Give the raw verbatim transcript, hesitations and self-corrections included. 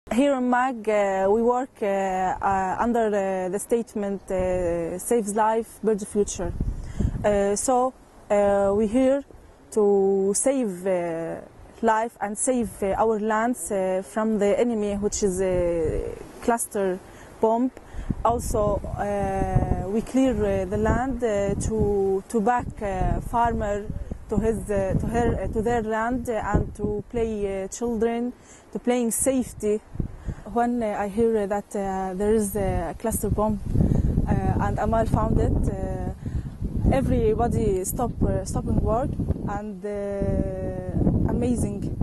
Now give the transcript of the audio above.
Here in Mag, uh, we work uh, uh, under uh, the statement uh, Saves Life, Builds Future. Uh, so uh, we're here to save uh, life and save uh, our lands uh, from the enemy, which is a cluster bomb. Also, uh, we clear uh, the land uh, to to back uh, farmer to his uh, to her uh, to their land uh, and to play uh, children to playing safety. When uh, I hear that uh, there is a cluster bomb uh, and Amal found it, uh, everybody stop uh, stopping work and uh, amazing.